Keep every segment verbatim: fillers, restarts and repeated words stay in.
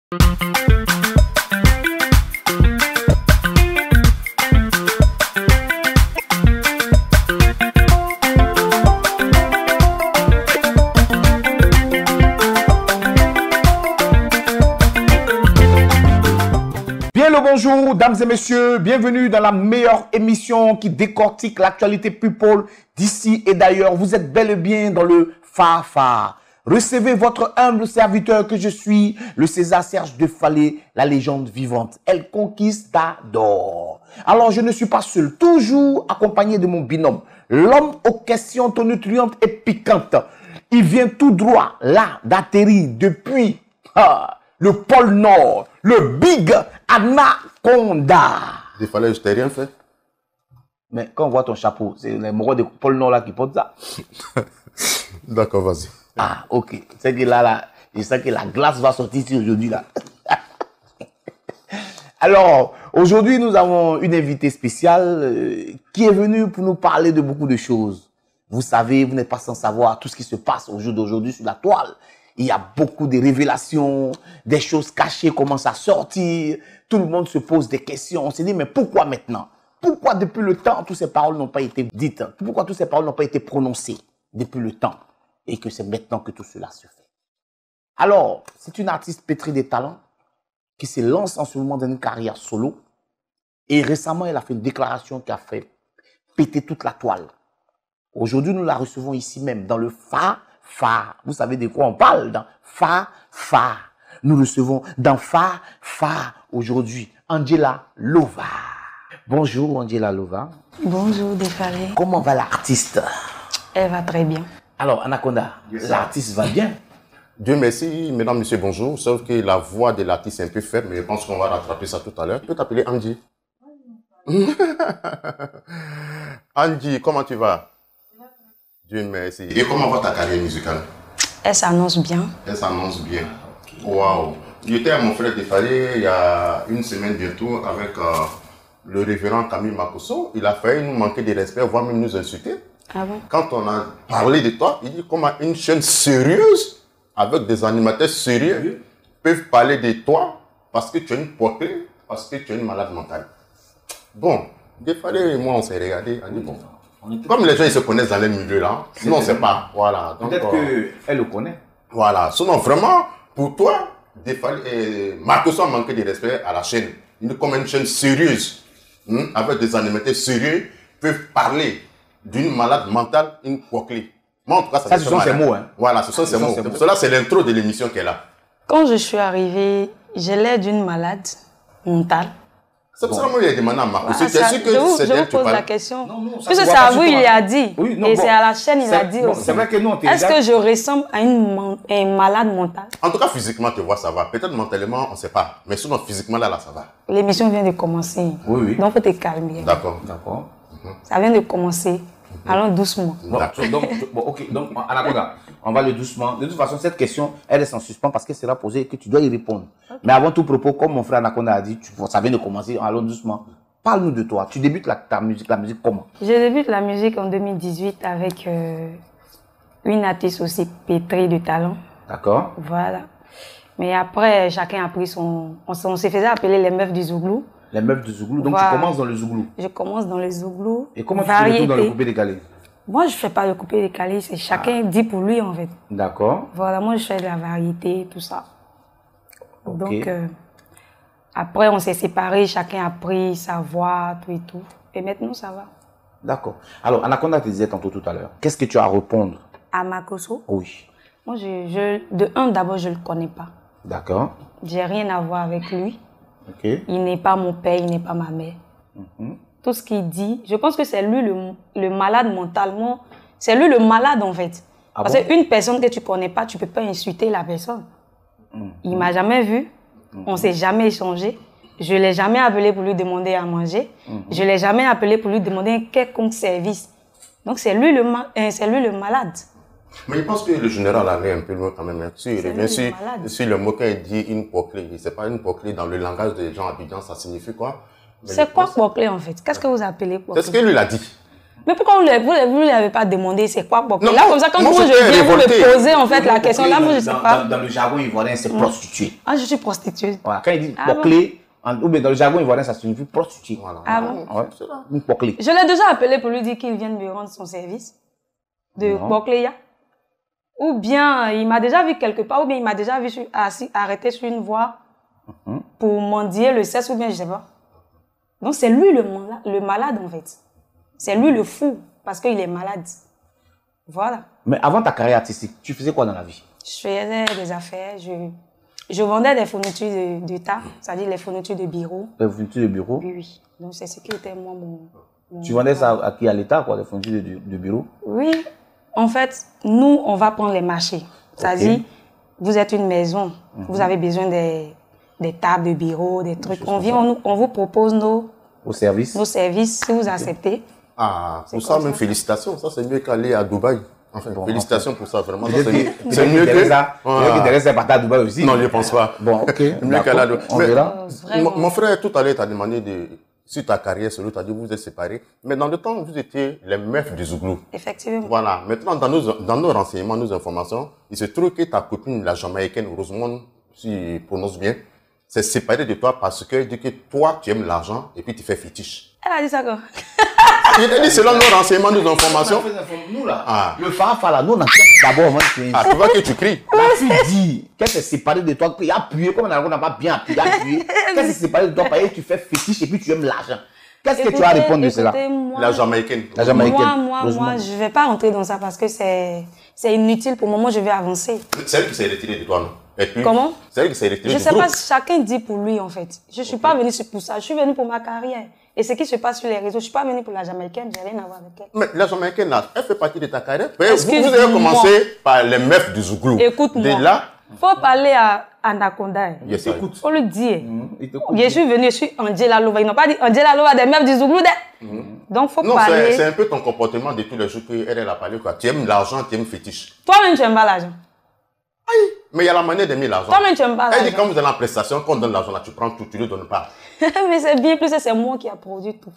Bonjour, dames et messieurs, bienvenue dans la meilleure émission qui décortique l'actualité people d'ici et d'ailleurs. Vous êtes bel et bien dans le Fa-Fa. Recevez votre humble serviteur que je suis, le César Serge de Fallé, la légende vivante, El Conquistador. Alors, je ne suis pas seul, toujours accompagné de mon binôme, l'homme aux questions tonitruantes et piquantes. Il vient tout droit, là, d'atterrir depuis... Ah, le pôle Nord, le Big Anaconda. Il fallait, je t'ai rien fait. Mais quand on voit ton chapeau, c'est les moraux du pôle Nord là qui portent ça. D'accord, vas-y. Ah, ok. C'est que là, là, je sais que la glace va sortir ici aujourd'hui là. Alors, aujourd'hui, nous avons une invitée spéciale euh, qui est venue pour nous parler de beaucoup de choses. Vous savez, vous n'êtes pas sans savoir tout ce qui se passe au jour d'aujourd'hui sur la toile. Il y a beaucoup de révélations, des choses cachées commencent à sortir. Tout le monde se pose des questions. On se dit, mais pourquoi maintenant? Pourquoi depuis le temps, toutes ces paroles n'ont pas été dites? Pourquoi toutes ces paroles n'ont pas été prononcées depuis le temps? Et que c'est maintenant que tout cela se fait. Alors, c'est une artiste pétrie de talents qui se lance en ce moment dans une carrière solo. Et récemment, elle a fait une déclaration qui a fait péter toute la toile. Aujourd'hui, nous la recevons ici même, dans le Fa. Fa, vous savez de quoi on parle dans Fa, Fa. Nous recevons dans Fa, Fa aujourd'hui Angela Lova. Bonjour Angela Lova. Bonjour Defalé. Comment va l'artiste? Elle va très bien. Alors Anaconda, l'artiste va bien? Dieu merci, mesdames, messieurs, bonjour. Sauf que la voix de l'artiste est un peu faible, mais je pense qu'on va rattraper ça tout à l'heure. Tu peux t'appeler Angie. Angie, comment tu vas? Dieu merci. Et comment va ta carrière musicale? Elle s'annonce bien. Elle s'annonce bien. Waouh. J'étais à mon frère Defalé il y a une semaine bientôt avec euh, le révérend Camille Makosso. Il a failli nous manquer de respect, voire même nous insulter. Ah bon? Quand on a parlé de toi, il dit comment une chaîne sérieuse, avec des animateurs sérieux, peuvent parler de toi parce que tu es une poitrine, parce que tu es une malade mentale. Bon, Defalé et moi on s'est regardé, on dit bon. Comme les gens ils se connaissent dans les milieux là, sinon on ne sait pas. Voilà. Peut-être euh, qu'elle le connaît. Voilà. Sinon vraiment, pour toi, Defalé, Makosso a manqué de respect à la chaîne. Une, comme une chaîne sérieuse, hein, avec des animateurs sérieux, peuvent parler d'une malade mentale, une poitrine. Moi en tout cas, ça, ça ce sont ces mots. Hein. Voilà, ce sont ces mots. Pour cela, c'est l'intro de l'émission qu'elle a. Quand je suis arrivée, j'ai l'air d'une malade mentale. C'est pour ça que moi, j'ai demandé à Marco. Ah, ça, sûr que je vous, c'est je vous tu pose parles. la question. Non, non, Puisque c'est à vous, il a dit. Oui, non, et bon, c'est à la chaîne, il a dit bon, aussi. C'est vrai que nous, Est-ce que je ressemble à une un malade mentale? En tout cas, physiquement, tu vois, ça va. Peut-être mentalement, on ne sait pas. Mais sinon, physiquement, là, là, ça va. L'émission vient de commencer. Oui, oui. Donc, il faut te calmer. D'accord. D'accord. Ça vient de commencer. Allons doucement. Bon, donc, bon, ok, donc, Anaconda, on va aller doucement. De toute façon, cette question, elle est en suspens parce qu'elle sera posée et que tu dois y répondre. Okay. Mais avant tout propos, comme mon frère Anaconda a dit, tu, ça vient de commencer, allons doucement. Parle-nous de toi. Tu débutes la, ta musique, la musique comment? Je débute la musique en deux mille dix-huit avec euh, une artiste aussi pétrie de talent. D'accord. Voilà. Mais après, chacun a pris son... On, on se faisait appeler les meufs du Zouglou. Les meufs du Zouglou. Donc, voilà. Tu commences dans le Zouglou. Je commence dans le Zouglou. Et comment variété. Tu te retrouves dans le coupé décalé? Moi, je ne fais pas le coupé décalé. C'est chacun ah. dit pour lui, en fait. D'accord. Voilà, moi, je fais de la variété, tout ça. Okay. Donc, euh, après, on s'est séparés. Chacun a pris sa voix, tout et tout. Et maintenant, ça va. D'accord. Alors, Anaconda te disait tantôt tout à l'heure. Qu'est-ce que tu as à répondre? À Makosso? Oui. Moi, je, je, de un, d'abord, je ne le connais pas. D'accord. J'ai rien à voir avec lui. Ok. Il n'est pas mon père, il n'est pas ma mère. Mm-hmm. Tout ce qu'il dit, je pense que c'est lui le, le malade mentalement. C'est lui le malade, en fait. Ah Parce bon? qu'une personne que tu ne connais pas, tu ne peux pas insulter la personne. Mm-hmm. Il ne m'a jamais vu. Mm-hmm. On ne s'est jamais échangé. Je ne l'ai jamais appelé pour lui demander à manger. Mm-hmm. Je ne l'ai jamais appelé pour lui demander un quelconque service. Donc, c'est lui, lui le malade. Mais je pense que le général allait un peu loin quand même. Si il revient sur, sur le mot qu'il dit une poitrine, c'est pas une poitrine dans le langage des gens habitants, ça signifie quoi? C'est quoi poitrine en fait? Qu'est-ce que vous appelez poitrine? C'est ce que lui a dit. Mais pourquoi vous ne lui avez pas demandé c'est quoi Bokle? Non, là, comme ça, quand moi, vous, je j'étais viens vous me révolté. poser en fait la question, là, moi, je ne sais Dans- pas. Dans, dans le jargon ivoirien, c'est prostituée. Ah, je suis prostituée. Voilà. Quand il dit Ah Bokle, en- ou bien dans le jargon ivoirien, ça signifie prostituée. Voilà. Ah bon? Ouais. C'est ça. Une Bokle. Je l'ai déjà appelé pour lui dire qu'il vienne me rendre son service de Non. Bokleya. Ou bien, il m'a déjà vu quelque part, ou bien il m'a déjà vu sur- assis, arrêté sur une voie Mhm. pour mendier le sexe, ou bien je sais pas. Donc c'est lui le, mala- le malade en fait. C'est lui le fou, parce qu'il est malade. Voilà. Mais avant ta carrière artistique, tu faisais quoi dans la vie? Je faisais des affaires, je, je vendais des fournitures de- d'État, c'est-à-dire les fournitures de bureau. Les fournitures de bureau. Oui, oui. Donc c'est ce qui était moi mon... mon- Tu vendais ça à qui? À l'État, quoi, les fournitures de, de- de bureau? Oui. En fait, nous, on va prendre les marchés. C'est-à-dire, Ok. vous êtes une maison, vous avez besoin des, des tables de bureau, des trucs. On vient, on, nous- on vous propose nos, Au service? nos services, si vous acceptez. Ah, pour C'est ça, comme même ça. félicitations. Ça, c'est mieux qu'aller à Dubaï. Enfin, Bon, félicitations pour ça, vraiment. Ça, Peut-être C'est que- c'est peut-être mieux que Teresa- que. peut-être que Teresa est partie à Dubaï aussi. Non, je ne pense pas. Bon, ok. Mieux qu'elle a d'accord, le- On Mais- verra. Euh, vraiment. Mon, mon frère, tout à l'heure, t'a demandé de, sur ta carrière, sur l'autre, t'as dit vous êtes séparés. Mais dans le temps, vous étiez les meufs du Zouglou. Effectivement. Voilà. Maintenant, dans nos, dans nos renseignements, nos informations, il se trouve que ta copine, la Jamaïcaine, Rosemont, si je prononce bien, s'est séparée de toi parce qu'elle dit que toi, tu aimes l'argent et puis tu fais fétiche. Elle a dit ça quand? Il a dit selon nos renseignements, nos informations. Nous là, Ah. le Fafa là, nous on enquête d'abord avant de finir. Ah, tu vois que tu cries. La fille dit qu'elle s'est séparée de toi, qu'il a appuyé, comme on n'a pas bien appuyé, il a appuyé. Qu'elle s'est séparée de toi parce que tu fais fétiche et puis tu aimes l'argent. Qu'est-ce que tu as à répondre de cela? Écoutez-moi. La Jamaïcaine. La Jamaïcaine. Moi, moi, Heureusement. moi, je vais pas entrer dans ça parce que c'est c'est inutile pour moi. Moi, je vais avancer. C'est elle qui s'est retirée de toi, non? Et puis, Comment? C'est elle qui s'est retirée Je du sais groupe. pas, chacun dit pour lui en fait. Je suis pas venue pour ça. Je suis venue pour ma carrière. Et ce qui se passe sur les réseaux, je suis pas venue pour la Jamaïcaine. J'ai rien à voir avec elle. Mais la Jamaïcaine, là, elle fait partie de ta carrière. Vous, vous Excuse-moi. avez commencé par les meufs du Zouglou. Écoute-moi. De là, Faut parler à Anaconda. yes, sir. Écoute. Faut lui dire. Il t'écoute. Je suis venue, je suis Angela Lova. Ils n'ont pas dit Angela Lova des meufs du Zouglou. des- Donc, faut Non, c'est parler. c'est un peu ton comportement de tous les jours qu'elle elle a parlé. Quoi. Tu aimes l'argent, tu aimes fétiche. Toi-même, tu aimes pas l'argent. Mais il y a la manière d'aimer l'argent. Toi-même, tu aimes pas Elle dit l'argent. quand vous allez en prestation, quand on donne l'argent, là, tu prends tout, tu ne le donnes pas. Mais c'est bien plus, c'est moi qui a produit tout.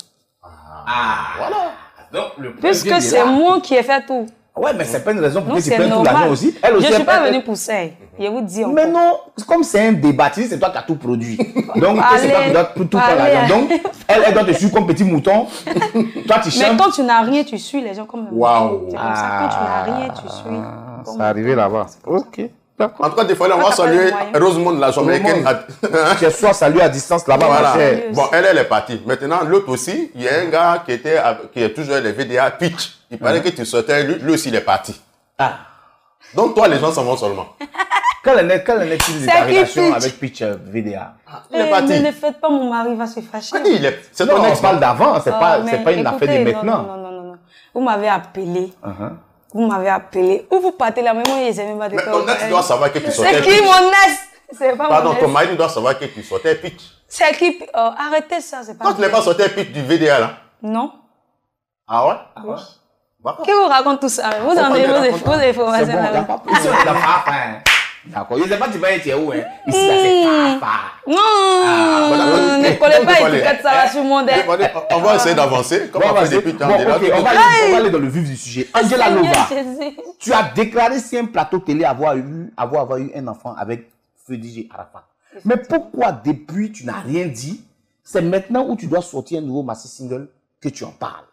Ah, Voilà. donc le problème vient Puisque de c'est là. moi qui ai fait tout. Ouais, mais c'est pas une raison pour Donc, que tu c'est prennes tout normal. l'argent aussi. Elle aussi Je suis elle- pas elle- venue pour ça. Je vous dis encore. Mais non, comme c'est un débat, tu sais, c'est toi qui as tout produit. Donc, toi, c'est toi Allez, qui dois tout, tout prendre allez. l'argent. Donc, elle, elle doit te suivre comme petit mouton. Toi, tu Mais chantes. quand tu n'as rien, tu suis les gens comme un Waouh. mouton. C'est comme ça. Quand tu n'as rien, tu suis. comme Ah, Ça un arrivé mouton. là-bas. Ok, d'accord. En tout cas, des fois, là, on Toi, va t'as pas saluer les moyens. Rosemont, la Jamaïcaine. Tu es soit salué à distance là-bas, ma Voilà. chère. Salut Bon, aussi. elle, elle est partie. Maintenant, l'autre aussi, il y a un gars qui était, avec- qui est toujours les V D A Pitch. Il paraît que tu sortais, lui, lui aussi, il est parti. Ah. Donc, toi, les gens s'en vont seulement. Quelle en est, quelle en est-il de C'est ta qui, relation Pitch? avec Pitch euh, V D A? Il est Eh, parti. mais ne faites pas, mon mari va se fâcher. Ah, il est, c'est Non, ton on ex. parle d'avant, c'est Ah, pas, mais c'est pas une affaire de écoutez, maintenant. Non, non, non, non, non. Vous m'avez appelé. Uh-huh. Vous m'avez appelé. Où vous partez là, mais moi, je ne sais même pas de Mais quoi ton vous ex parlez. doit savoir que tu sortais C'est qui Pitch. mon ex? C'est pas Pardon, mon ton ex. mari doit savoir que tu sortais Pitch. C'est qui? Oh, arrêtez ça, c'est pas Quand tu n'es vrai. pas sorti Pitch du V D A, là. Non. Ah ouais? Oui. D'accord. Qui vous raconte tout ça? Vous en Faut avez qu'on vos les vos raconte. C'est informations. bon, il n'y a pas plus. Ici, on est dans Fafa, hein. D'accord. Je ne sais pas, tu vas être où, hein. Ici, là, c'est Fafa. Non, voilà. ne Eh, collez donc, pas il faut aller. étiquette, ça va sur mon deck. Allez, On va essayer d'avancer. Comme Bon, on bah, fait c'est- depuis tant bon, de là. ok, on va, aller, on va aller dans le vif du sujet. Angela Seigneur Lova, Jésus. tu as déclaré sur un plateau télé avoir eu, avoir, avoir eu un enfant avec Feu D J Arafat. Mais pourquoi depuis tu n'as rien dit? C'est maintenant où tu dois sortir un nouveau maxi single que tu en parles.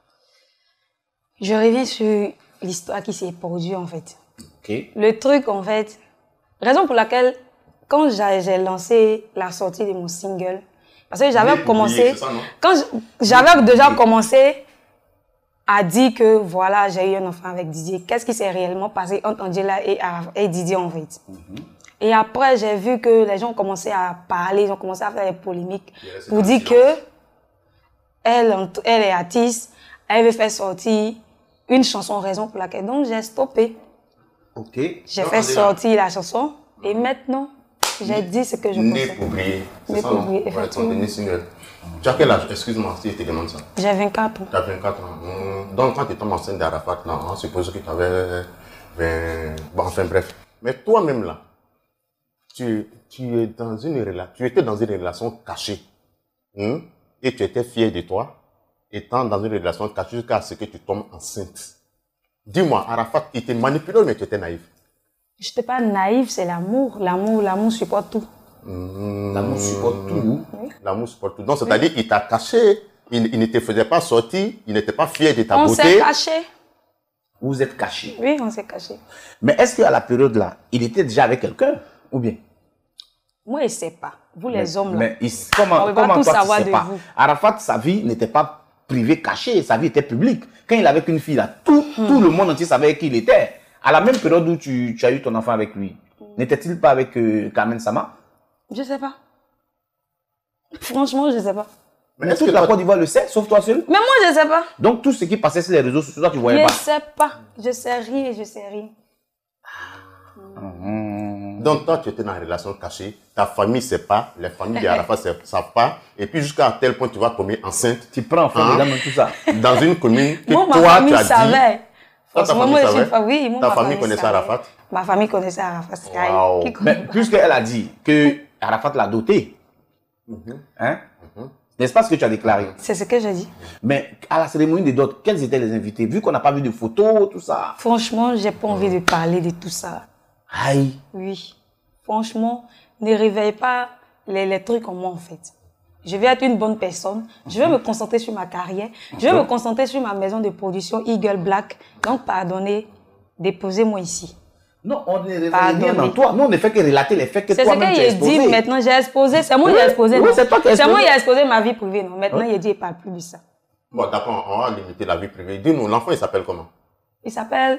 Je reviens sur l'histoire qui s'est produite en fait. Ok. Le truc en fait, raison pour laquelle quand j'ai j'ai lancé la sortie de mon single, parce que j'avais Oublié, commencé, c'est ça, non? quand je- j'avais déjà commencé à dire que voilà, j'ai eu un enfant avec Didier, qu'est-ce qui s'est réellement passé entre Angela et, Araf- et Didier en fait. Et après, j'ai vu que les gens ont commencé à parler, ils ont commencé à faire des polémiques Il reste pour dans le dire que elle, elle est artiste, elle veut faire sortir une chanson, raison pour laquelle. Donc, j'ai stoppé. Ok. J'ai Donc, fait Angela. sortir la chanson et maintenant, j'ai dit ce que je Né pensais. pour briller. C'est Né ça, pour non? briller, Ouais, ton effectivement. dernier single. Tu as quel âge? Excuse-moi si je te demande ça. J'ai vingt-quatre ans. Tu as vingt-quatre ans. Hmm. Donc, quand tu étais enceinte d'Arafat, là, on suppose que tu avais vingt... Bon, enfin, bref. Mais toi-même, là, tu, tu, es dans une rela- tu étais dans une relation cachée. Hmm? Et tu étais fier de toi. étant dans une relation cachée jusqu'à ce que tu tombes enceinte. Dis-moi, Arafat, il était manipulé mais tu étais naïf? Je n'étais pas naïf, c'est l'amour. L'amour, l'amour supporte tout. Mmh. L'amour supporte tout. Oui. L'amour supporte tout. Donc, c'est-à-dire oui. qu'il t'a caché, il, il ne te faisait pas sortir, il n'était pas fier de ta on beauté. On s'est caché. Vous êtes caché. Oui, on s'est caché. Mais est-ce qu'à la période là, il était déjà avec quelqu'un ou bien? Moi, je ne sais pas. Vous, les mais, hommes là. Mais il, comment, on ne comment va tout toi, savoir tu sais de pas? vous. Arafat, sa vie n'était pas privée, cachée, sa vie était publique. Quand il avait une fille là, tout, hmm. tout le monde entier savait qui il était. À la même période où tu, tu as eu ton enfant avec lui, hmm. n'était-il pas avec euh, Carmen Sama? Je ne sais pas. Franchement, je ne sais pas. Mais, mais toute la Côte d'Ivoire le sait, sauf toi seul? Mais moi, je ne sais pas. Donc tout ce qui passait sur les réseaux sociaux, toi, tu voyais je pas? Je ne sais pas. Je sais rien, je sais rien. Mmh. Donc toi, tu étais dans une relation cachée, ta famille ne sait pas, les familles d'Arafat ne savent pas, et puis jusqu'à tel point tu vas tomber enceinte. Tu prends enfant hein, dedans, tout ça. Dans une commune que moi, toi, ma famille tu as savait. dit. Toi, ta famille moi, savait. Pas, oui, moi, ta ma famille, famille connaissait savait. Arafat. Ma famille connaissait Arafat. Wow. Mais puisqu'elle a dit que Arafat l'a doté, mmh. hein? Mmh. N'est-ce pas ce que tu as déclaré? C'est ce que j'ai dit. Mais à la cérémonie des dots, quels étaient les invités? Vu qu'on n'a pas vu de photos, tout ça. Franchement, j'ai pas envie de parler de tout ça. Aïe. Oui. Franchement, ne réveille pas les, les trucs en moi, en fait. Je vais être une bonne personne. Je vais me concentrer sur ma carrière. Je vais me concentrer sur ma maison de production Eagle Black. Donc, pardonnez, déposez-moi ici. Non, on ne révèle rien en toi. Nous, on ne fait que relater les faits que toi-même tu as exposés. C'est ce qu'il dit maintenant. J'ai exposé. C'est moi qui ai exposé. Oui, c'est toi qui as exposé. C'est moi qui ai exposé ma vie privée. Non. Maintenant, oui. il dit, il ne parle plus de ça. Bon, d'accord, on va limiter la vie privée. Dis-nous, l'enfant, il s'appelle comment? Il s'appelle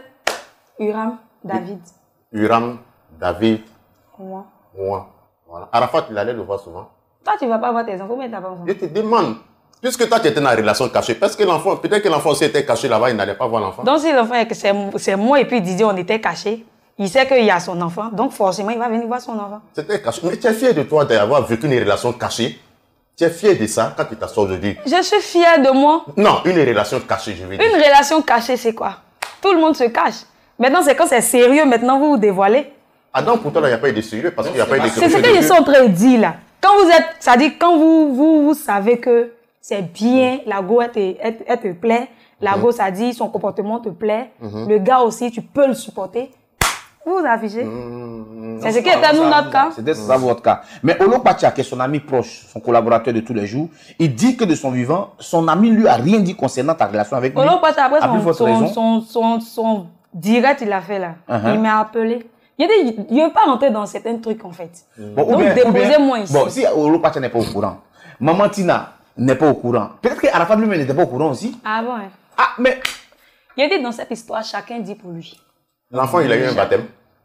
Uram David. Uram David. Moi. Moi. Voilà. Arafat, il allait le voir souvent. Toi, tu ne vas pas voir tes enfants, mais tu n'as pas enfant. Je te demande. Puisque toi, tu étais dans une relation cachée, parce que l'enfant, peut-être que l'enfant aussi était caché là-bas, il n'allait pas voir l'enfant. Donc, si l'enfant, c'est moi et puis Didier, on était cachés, il sait qu'il y a son enfant, donc forcément, il va venir voir son enfant. C'était caché. Mais tu es fier de toi d'avoir vécu une relation cachée? Tu es fier de ça quand tu t'assois aujourd'hui? Je suis fière de moi. Non, une relation cachée, je veux dire. Une relation cachée, c'est quoi? Tout le monde se cache. Maintenant, c'est quand c'est sérieux, maintenant, vous vous dévoilez. Ah donc, pour toi, il n'y a pas eu de sérieux parce qu'il n'y a pas eu de... C'est ce que je suis en train de dire là. Quand vous êtes, ça dit quand vous, vous, vous savez que c'est bien, la go, elle te, elle, elle te plaît, la go, ça dit, son comportement te plaît, mm-hmm. le gars aussi, tu peux le supporter, vous vous affichez. Mm-hmm. C'est ce qui était nous notre cas. C'était ça votre cas. Mais Olo Pacha, qui est son ami proche, son collaborateur de tous les jours, il dit que de son vivant, son ami lui a rien dit concernant ta relation avec lui. Olo Pacha, après son, son, son, son, son direct, il a fait là. Uh-huh. Il m'a appelé. Il ne veut pas rentrer dans certains trucs en fait. Bon, donc déposez-moi ici. Bon, si Olo Pacha n'est pas au courant, Maman Tina n'est pas au courant, peut-être qu'Arafat lui-même n'était pas au courant aussi. Ah bon, hein. Ah, mais... Il dit dans cette histoire, chacun dit pour lui. L'enfant, il a eu un baptême?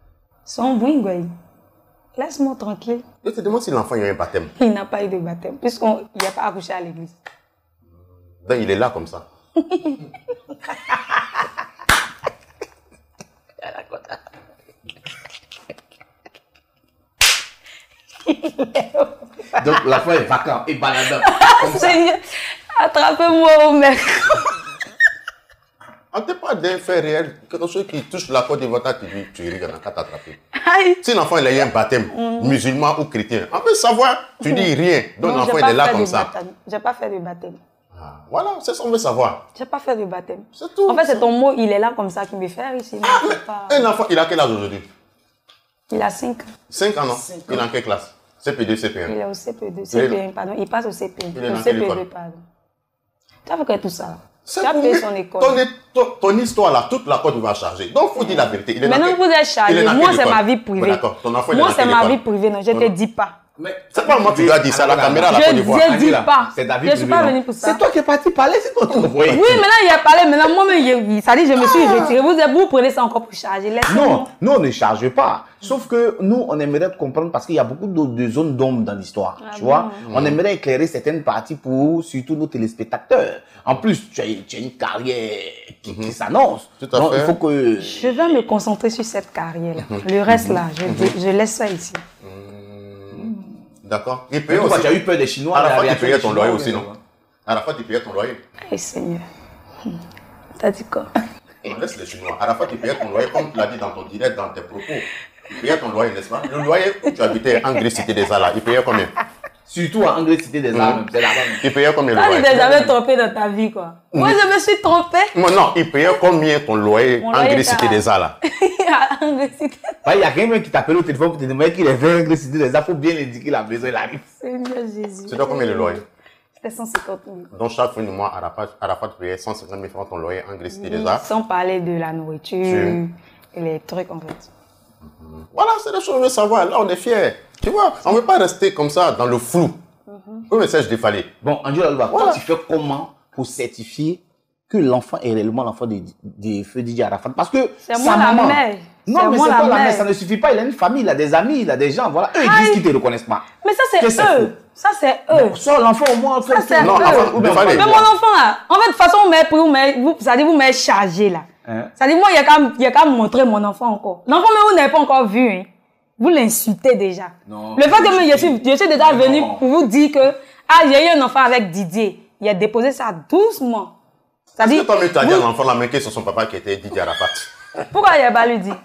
Son bouingoué. Laisse-moi tranquille. Je te demande si l'enfant a eu un baptême. Il n'a pas eu de baptême, puisqu'il n'a pas accouché à l'église. Donc il est là comme ça. Donc l'enfant est vacant et baladant. Seigneur, attrapez-moi au mec. On ne peut pas d'un fait réel, quelque chose qui touche la Côte d'Ivoire, tu dis, tu ris, on n'a qu'à t'attraper. Si l'enfant il a eu un baptême, mm. musulman ou chrétien, on peut savoir, tu dis rien. Donc l'enfant il est là comme ça. Je n'ai pas fait de baptême. Ah, voilà, c'est ça qu'on veut savoir. Je n'ai pas fait de baptême. C'est tout. En fait, c'est ton mot, il est là comme ça qui me fait ici. Ah, mais pas... Un enfant, il a quel âge aujourd'hui? Il a cinq ans. cinq ans, non? cinq ans. Il est en quelle classe? C P deux, C P un? Il est au C P deux, C P un, pardon. Il passe au C P un. Il est au dans C P deux, quelle école? pardon. Tu as fait tout ça. Tu as fait son école. Ton, ton, ton histoire là, toute la Côte va charger. Donc, il faut dire la vérité. Il est Maintenant, vous êtes chargé. Moi, c'est ma vie privée. D'accord, ton enfant, il est Moi, dans c'est ma école? vie privée. Non, je ne te dis pas. C'est pas moi qui dois dire ça, la caméra, la Côte d'Ivoire. Je ne dis pas. C'est David. Je ne suis pas venu pour ça. C'est toi qui es parti parler, c'est toi qui Oui, maintenant il a parlé. Maintenant, moi-même, ça dit, je me suis retiré. Vous, vous prenez ça encore pour charger. Non, nous, on ne charge pas. Sauf que nous, on aimerait comprendre parce qu'il y a beaucoup de, de zones d'ombre dans l'histoire. Ah tu bon. vois, mmh. On aimerait éclairer certaines parties pour surtout nos téléspectateurs. En plus, tu as, tu as une carrière qui, mmh. qui s'annonce. Tout à Donc, fait. il faut que... Je vais me concentrer sur cette carrière-là. Le reste, là, je, mmh. je laisse ça ici. Mmh. D'accord. Et puis, tu as eu peur des Chinois. À la fois, tu payais ton loyer aussi, non? À la fois, tu payais ton loyer. Eh, Seigneur. T'as dit quoi? On laisse les Chinois. À la fois, tu payais ton loyer, comme tu l'as dit dans ton direct, dans tes propos. Tu payais ton loyer, n'est-ce pas? Le loyer où tu habitais en Grèce, Cité des Alas, il payait combien? Surtout en Angleterre, Cité des Arts, Mmh. c'est là-bas. Il payait combien le Toi, tu loyer? t'es jamais trompé dans ta vie, quoi. Moi, je me suis trompée. Non, non, il payait combien ton loyer Mon en loyer Angleterre, Cité était à- des Arts là? À Angleterre. Bah, il y a quelqu'un qui t'appelle au téléphone pour te demander qu'il est venu en Angleterre, Cité des Arts. Il faut bien l'indiquer la maison, il arrive. Seigneur Jésus. C'était combien le loyer? C'était cent cinquante mille. Donc chaque fin de mois, Arafat, Arafat payait cent cinquante mille francs ton loyer en Angleterre, Cité des Arts. Sans parler de la nourriture Tu- et les trucs, en fait. Voilà, c'est des choses qu'on veut savoir. Là, on est fiers. Tu vois, on ne veut pas rester comme ça dans le flou. Le message défalé. Bon, Angela Louba, Voilà. toi, tu fais comment pour certifier que l'enfant est réellement l'enfant de, de feu D J Arafat? Parce que C'est sa moi la maman- mère. Non, C'est mais moi c'est la pas la mère, mère. ça ne suffit pas. Il a une famille, il a des amis, il a des gens. Voilà, eux, ils disent qu'ils ne te reconnaissent pas. Mais ça, c'est Qu'est-ce que c'est eux. Ça, c'est eux. Sors l'enfant au moins. Ça, c'est Non, eux. enfin, Ou bien- défalé. Mais mon enfant, là, en fait, de toute façon, vous m'avez pris, vous m'avez- vous- ça dit, vous m'avez chargé, là. Hein? Ça dit, moi, il y a qu'à il y a qu'à me montrer mon enfant encore. L'enfant, mais vous n'avez pas encore vu, hein. Vous l'insultez déjà. Non, Le fait que moi, je suis, je suis déjà Non. venu pour vous dire que, ah, j'ai eu un enfant avec Didier. Il a déposé ça doucement. Ça Est-ce dit, que toi, tu as dit vous- à l'enfant la main qui est sur son papa qui était Didier Arafat? pourquoi il n'a pas lui dit?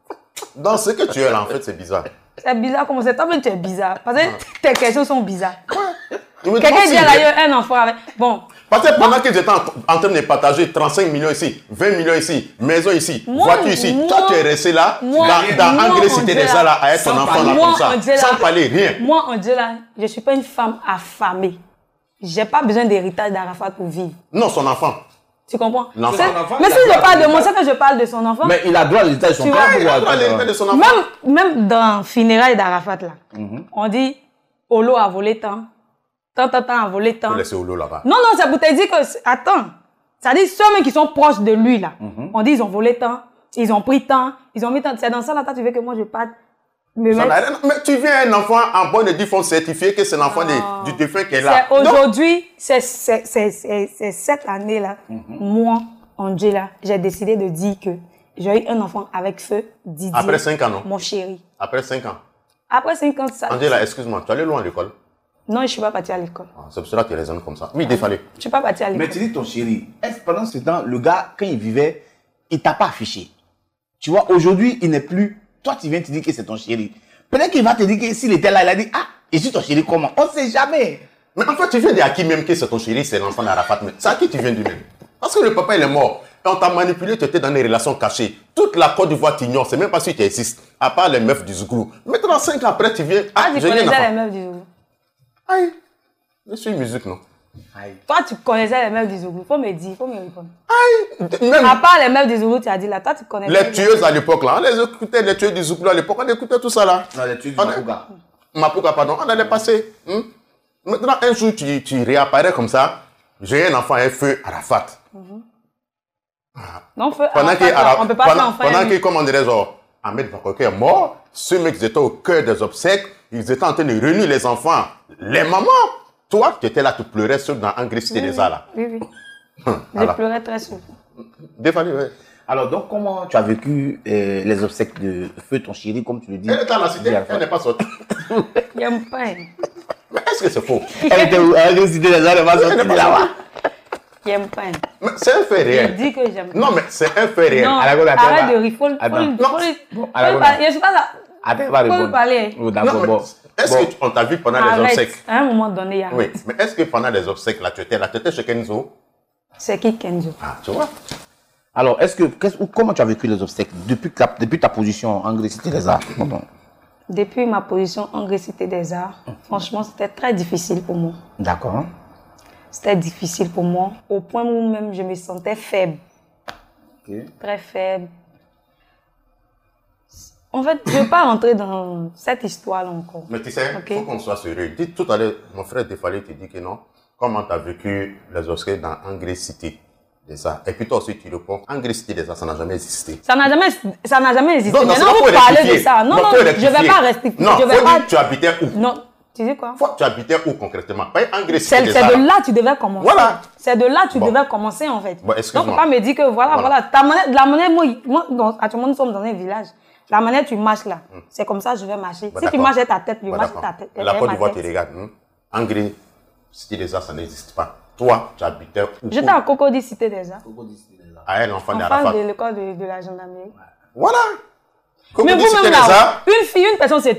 Dans ce que tu es là, en fait, c'est bizarre. C'est bizarre, comment c'est? Toi-même, tu es bizarre. Parce que tes questions sont bizarres. Je me demande Quelqu'un si dit, il elle a est- eu un enfant avec. Bon. Parce que pendant qu'ils étaient en, en train de partager trente-cinq millions ici, vingt millions ici, maison ici, Moi, voiture ici, moi, toi tu es resté là, moi, dans, dans moi, Angleterre, Cité des Angela, Arts, là, à être ton sans enfant parler. là Moi, comme ça, Angela, sans parler rien. Moi, Angela, je ne suis pas une femme affamée. Je n'ai pas besoin d'héritage d'Arafat pour vivre. Non, son enfant. Tu comprends? L'enfant. C'est- Son enfant, Mais il si a je droit parle à de moi, c'est que je parle de son enfant. Mais il a droit à l'héritage de son Tu père. vois, Il a droit à pourquoi- l'héritage de son enfant. Même, même dans funérailles d'Arafat, là, Mhm. on dit Olo a volé tant, tant, tant, tant a volé tant. Faut laisser au lot là-bas. Non, non, c'est pour te dire que. c'est- Attends. Ça dit ceux qui sont proches de lui, là. Mhm. On dit ils ont volé tant, ils ont pris tant, ils ont mis tant. C'est dans ça, là, toi, tu veux que moi je parte. Me Ça mettre- n'a rien- Mais tu viens un enfant en bonne et due forme certifié que c'est l'enfant de- du défunt qui est là. C'est Donc, aujourd'hui, c'est c'est- c'est- c'est- c'est cette année-là, moi, Angela, j'ai décidé de dire que j'ai eu un enfant avec feu, Didier. Après cinq ans, non? Mon chéri. Après cinq ans. Après cinq ans, ça. Angela, excuse-moi, tu es allé loin à l'école? Non, je ne suis pas partie à l'école. Ah, c'est pour cela que tu raisonnes comme ça. Oui, défalé. Je ne suis pas partie à Mais l'école. tu dis ton chéri, est-ce que pendant ce temps, le gars, quand il vivait, il t'a pas affiché? Tu vois, aujourd'hui, il n'est plus. Toi, tu viens te dire que c'est ton chéri. Peut-être qu'il va te dire que s'il était là, il a dit, ah, et si ton chéri, comment? On ne sait jamais. Mais en fait, tu viens de à qui même que c'est ton chéri, c'est l'enfant d'Arafat. Mais c'est à qui tu viens du même? Parce que le papa, il est mort. Et on t'a manipulé, tu étais dans des relations cachées. Toute la Côte d'Ivoire t'ignore, c'est même pas si tu existes. À part les meufs du Zouglou. Maintenant, cinq ans après, tu viens. Ah, Ah, tu j'ai eu un connaissais les enfant. meufs du Zougou. Aïe. Je suis musique, non? Aïe. Toi, tu connaissais les meufs du Zougou. Faut me dire, faut me répondre. Même À part les meufs du Zougou, tu as dit là, toi, tu connaissais. les tueuses à l'époque, là, on les écoutait, les tueuses du Zouglou à l'époque, on écoutait tout ça là. Non, les tueurs du On- Mapuga. Mapuga, pardon, on allait passer. hein. Maintenant, un jour, tu, tu réapparais comme ça. J'ai un enfant, un feu Arafat. Non, feu, Pendant Arafat, qu'il là, on peut pas faire pendant, enfin. pendant qu'il comment dirais-je, Ahmed Bakoko est mort, ceux mecs qui étaient au cœur des obsèques, ils étaient en train de réunir les enfants, les mamans. Toi, tu étais là, tu pleurais seul dans Angleterre Cité des Arts là. Oui, oui. Hum, Je voilà. pleurais très souvent. Défalé, ouais. Alors, donc, comment tu as vécu euh, les obsèques de feu, ton chéri, comme tu le dis? Elle est dans la cité, elle n'est pas sortie. Il y a un pain. Mais est-ce que c'est faux? Elle était où? Elle était Cité des Arts, elle va sortir de là-bas. Il y a un pain. Mais c'est un fait Je réel. dis que j'aime. Non, mais c'est un fait réel. Non, à la gauche, attends, arrête là. de rire. Faut le- faut Attends. le- Non. faut le- Bon, faut à la le gauche. parler. Je suis pas là. Attends, elle va Faut le répondre. parler. Oh, Non, d'accord, mais bon. est-ce Bon. qu'on t'a vu pendant les Arrête. obsèques? À un moment donné, il y a- Oui, mais est-ce que pendant les obsèques, là, tu étais là, tu étais chez Kenzo? C'est qui Kenzo? Ah, tu vois? Alors, est-ce que, qu'est-ce- ou comment tu as vécu les obsèques depuis, que ta- depuis ta position en Grèce Cité des Arts? Pardon. Depuis ma position en Grèce Cité des Arts, franchement, c'était très difficile pour moi. D'accord. C'était difficile pour moi, au point où même je me sentais faible, Ok. très faible. En fait, je ne veux pas rentrer dans cette histoire-là encore. Mais tu sais, il Ok. faut qu'on soit sérieux. Dis, tout à l'heure, mon frère Défalé te dit que non. Comment tu as vécu les obsèques dans Angry Cité des Arts? Et puis toi aussi, tu réponds, Angry Cité des Arts, ça n'a jamais existé. Ça n'a jamais, ça n'a jamais existé. Non, non, c'est Maintenant, pas vous pour parlez rectifier. de ça. Non, non, faut je ne rectifier. vais pas rester. Non, je vais faut pas... dire, tu habitais où? Non, tu dis quoi? Faut, tu habitais où concrètement? Pas Angry Cité C'est des c'est Arts. de là que tu devais commencer. Voilà. C'est de là que tu Bon. devais commencer, en fait. Bon, Donc, excuse-moi. faut pas me dire que voilà, Voilà. voilà. Ta monnaie, la monnaie, moi, moi donc, actuellement, nous sommes dans un village. La manière tu marches là, c'est comme ça que je vais marcher. Bon, si tu d'accord. marches avec ta tête, je Bon, marche d'accord. avec ta tête. La avec Côte ma d'Ivoire tête. te regarde. Hein? Angry Cité des Arts, ça n'existe pas. Toi, tu habitais où? J'étais à Cocody Cité déjà. À elle, l'enfant En d'Arafat. face de l'école de, de la gendarmerie. Voilà. Mais Cocody Cité vous-même des là, Arts. une fille, une personne, c'est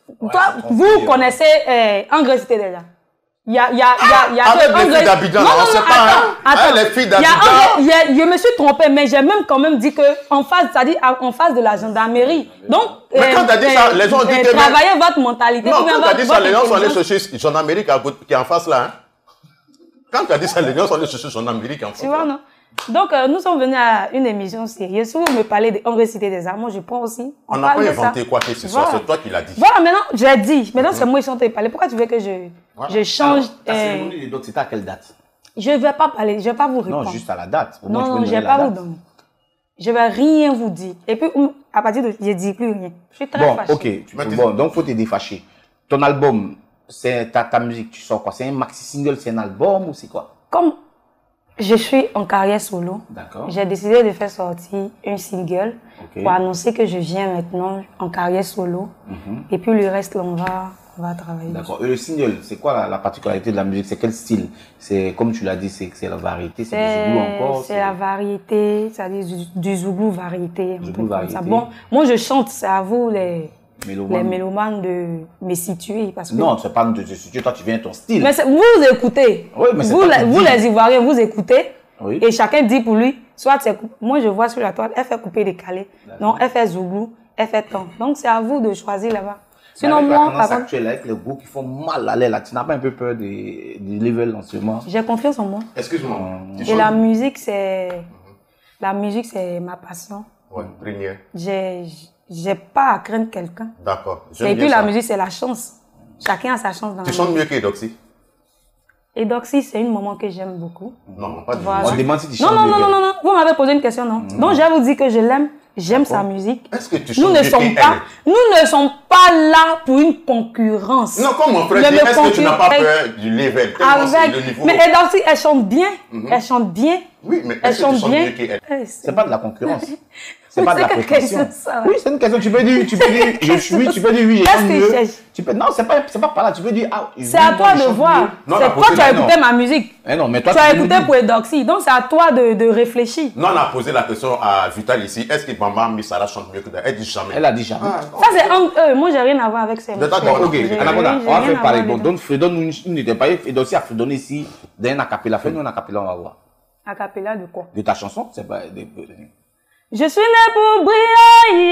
Ouais, toi, vous connaissez euh, Angré Cité déjà. Il y a, il y a, il y a, Avec les filles d'Abidjan, on sait pas. Attends, les filles d'Abidjan. Je me suis trompé, mais j'ai même quand même dit qu'en face, c'est-à-dire en face de la gendarmerie. Donc, mais quand tu as dit ça, les gens ont dit que. Travaillez votre mentalité. Non, quand tu as dit ça, les gens sont allés chercher gendarmerie qui est en face là. Quand tu as dit ça, les gens sont allés chercher gendarmerie qui est en face. Tu vois, non? Donc, euh, nous sommes venus à une émission sérieuse. Si vous me parlez d'Angré Cité des Arts, moi je prends aussi. On n'a pas inventé quoi que ce soit, c'est toi qui l'as dit. Voilà, maintenant, j'ai dit. Maintenant, c'est moi qui suis parler. Pourquoi tu veux que je, voilà. je change? Alors, ta cérémonie des dots, c'était à quelle date? Je ne vais pas parler, je ne vais pas vous répondre. Non, juste à la date. Non, non, je ne vais pas vous donner. Je ne vais rien vous dire. Et puis, à partir de. Je ne dis plus rien. Je suis très bon, fâchée. Ok, tu bon, donc il faut te défâcher. Ton album, c'est ta, ta musique, tu sors quoi? C'est un maxi single, c'est un album ou c'est quoi? Comme je suis en carrière solo, j'ai décidé de faire sortir un single okay. pour annoncer que je viens maintenant en carrière solo. Mm-hmm. Et puis le reste, on va, on va travailler. D'accord. Et le single, c'est quoi la, la particularité de la musique? C'est quel style? C'est comme tu l'as dit, c'est la variété, c'est du zouglou encore? C'est la variété, c'est-à-dire du, du zouglou variété. Zouglou variété. Ça. Bon, moi je chante, c'est à vous les... Méloman. Les mélomanes de me situer. Parce que... Non, c'est pas de te situer, toi tu viens ton style. Mais vous écoutez. Oui, mais vous, les, vous les Ivoiriens, vous écoutez. Oui. Et chacun dit pour lui, soit c'est. Moi je vois sur la toile, elle fait couper décalé. Non, elle fait zouglou, elle fait temps. Donc c'est à vous de choisir là-bas. Sinon, avec moi. La tendance actuelle, avec les goûts qui font mal à l'air, là, tu n'as pas un peu peur des, des levels en ce moment? J'ai confiance en moi. Excuse-moi. Mmh. Et la musique, c'est. Mm-hmm. La musique, c'est ma passion. Ouais, première. J'ai. J'ai pas à craindre quelqu'un. D'accord. Et puis la musique, c'est la chance. Chacun a sa chance dans la musique. Tu chantes mieux qu'Edoxy? Edoxy, c'est une maman que j'aime beaucoup. Non, pas du tout. On demande si tu non, chantes non, non, non, non, non. Vous m'avez posé une question, non? Mmh. Donc, je vais vous dire que je l'aime. J'aime sa musique. Est-ce que tu chantes nous ne sommes pas, Nous ne sommes pas là pour une concurrence. Non, comme mon frère dit, est-ce que tu n'as pas peur du level? Avec... Le niveau... Mais Edoxy, elle chante bien. Mm-hmm. Elle chante bien. Oui, mais elle chante chante bien. C'est pas de la concurrence. C'est pas de la compétition. Oui, c'est une question. Tu peux dire, tu peux dire, je, oui, tu peux dire oui, je mieux. Tu peux, non, c'est pas, c'est pas par là. Tu peux dire, ah, c'est à toi de voir. C'est toi qui as écouté ma musique. Eh non, mais toi, tu as écouté pour Edoxy. Donc, c'est à toi de, de réfléchir. Non, on a posé la question à Vital ici. Est-ce que Bamba Missara chante mieux que d'elle? Elle dit jamais. Elle a dit jamais. Ah, ça, c'est entre eux. Moi, j'ai rien à voir avec ces mots. D'accord, ok. Anaconda, on va faire parler. Bon, donc, Fredon, nous n'était pas. Edoxy a Fredon ici. D'un acapella. Fais-nous un acapella, on va voir. Acapella de quoi? De ta chanson? C'est pas. Je suis né pour briller,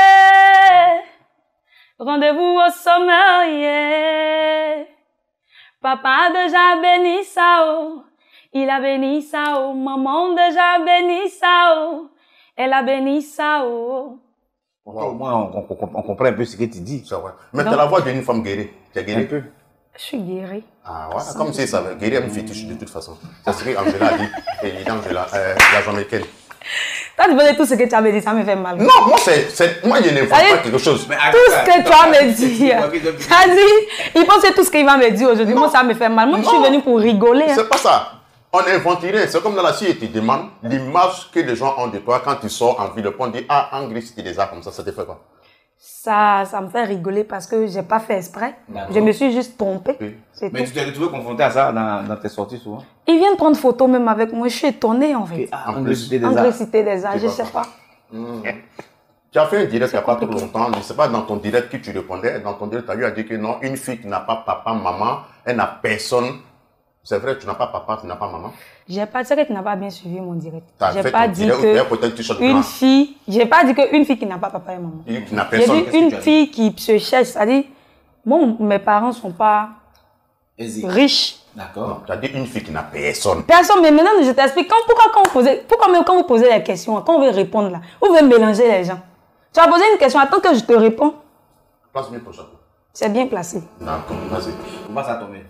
yeah. Rendez-vous au sommet, yeah. Papa a déjà béni ça, oh. Il a béni ça, oh. Maman déjà béni ça, oh. Elle a béni ça, oh. Au moins, on, on, on, on comprend un peu ce que tu dis. C'est vrai. Mais tu as la voix d'une femme guérie. Tu es guérie? Un peu. Je suis guérie. Ah, voilà. Sans comme si ça va. Guérie est une fétiche de toute façon. C'est ce que Angela a dit. Et Angela, euh, la Jamaïcaine. Quand tu veux tout ce que tu as me dit, ça me fait mal. Non, moi, c'est, moi, je n'invente pas quelque chose. Mais tout ce que tu as me dit, tu as dit, il pense que tout ce qu'il va me dire aujourd'hui, moi, ça me fait mal. Moi, non. Je suis venue pour rigoler. C'est hein. pas ça. On invente rien. C'est comme dans la C I, tu demandes l'image que les gens ont de toi quand tu sors en ville. On dit, ah, en gris, c'était des arts comme ça, ça te fait quoi? Ça, ça me fait rigoler parce que je n'ai pas fait exprès. Je me suis juste trompée. Oui. Mais tout. Tu t'es retrouvé confronté à ça dans, dans tes sorties souvent? Ils viennent prendre photo même avec moi. Je suis étonnée en fait. Okay. Ah, en Cité des Arts. En Cité des Arts, je ne sais pas. Mmh. Tu as fait un direct il n'y a pas trop longtemps. Je ne sais pas dans ton direct qui tu répondais. Dans ton direct, tu as lui a dit que non, une fille qui n'a pas papa, maman, elle n'a personne. C'est vrai, tu n'as pas papa, tu n'as pas maman. J'ai pas dit que tu n'as pas bien suivi mon direct. J'ai pas dit que une fille, j'ai pas dit que une fille qui n'a pas papa et maman. Une qui n'a personne. J'ai dit une fille qui se cherche, c'est-à-dire, moi, mes parents ne sont pas Aisé. riches. D'accord. Tu as dit une fille qui n'a personne. Personne, mais maintenant je t'explique. Quand, pourquoi quand vous posez, pourquoi même quand vous posez les questions, quand on veut répondre là, vous voulez mélanger les gens. Tu as posé une question, attends que je te réponds. Place bien ton chapeau. C'est bien placé. D'accord, vas-y. Comment ça tombe?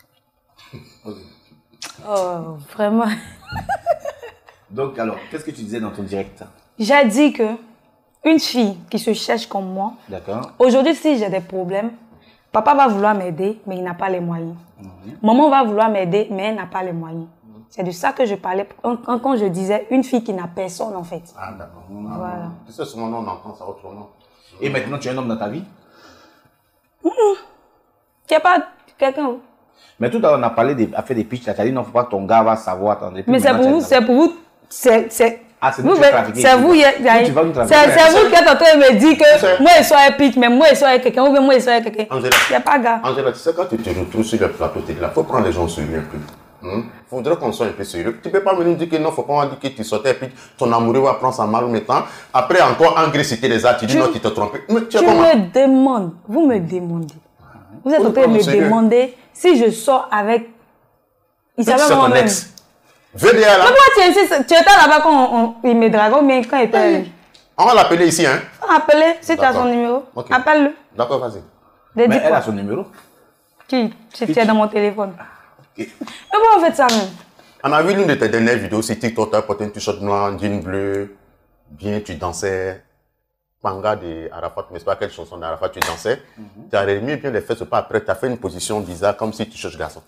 Oh, vraiment. Donc, alors, qu'est-ce que tu disais dans ton direct? J'ai dit que une fille qui se cherche comme moi, d'accord. Aujourd'hui, si j'ai des problèmes, papa va vouloir m'aider, mais il n'a pas les moyens. Mm-hmm. Maman va vouloir m'aider, mais elle n'a pas les moyens. Mm-hmm. C'est de ça que je parlais quand, quand je disais une fille qui n'a personne, en fait. Ah, d'accord. Voilà. Tu sais, souvent, on entend ça autrement. Et maintenant, tu es un homme dans ta vie? Mm-hmm. Tu n'as pas quelqu'un? Mais tout à l'heure, on a parlé, de, a fait des pitchs, tu as dit non, il ne faut pas que ton gars va savoir. Attendre, mais c'est pour, vous, c'est pour vous, c'est Ah, c'est nous Vous, qui mais trafiquer. c'est vous, il y a- il y a- Nous, tu vas nous c'est trafiquer. c'est vous qui êtes en train de me dire que C'est- moi, je suis un pitch, mais moi, je suis avec quelqu'un, ou bien moi, je suis avec quelqu'un. Angela. Il n'y a pas gars. Angela, tu sais, quand tu te retrouves sur le plateau, tu es là, il faut prendre les gens au sérieux un peu. Il faudrait qu'on soit un peu sérieux. Tu ne peux pas venir dire que non, il ne faut pas dire que tu sortais et puis ton amoureux va prendre sa mal mettant. Après, encore engraissiter les actes, tu dis Tu- non, tu t'es trompé. Mais tu Tu es comment? me demandes, vous me demandez. Vous êtes Faut en train de prendre me au sérieux. demander si je sors avec. Il C'est savait ton moi-même. ex. V D A là. Mais pourquoi tu insistes? Tu étais là-bas quand on- il me draguait, mais quand il était. On va l'appeler ici, hein. Appelez, si tu as D'accord. son numéro. Ok. Appelle-le. D'accord, vas-y. Dis Mais elle quoi? a son numéro. Qui? Tu tu es dans mon téléphone. Ok. Mais pourquoi on fait ça même? On a vu l'une de tes dernières vidéos sur TikTok, tu as porté un t-shirt noir, un jean bleu, bien, tu dansais. Panga de Arafat, mais c'est pas quelle chanson d'Arafat, tu dansais. Tu as remis bien les fesses, pas après, tu as fait une position bizarre, comme si tu cherches garçon.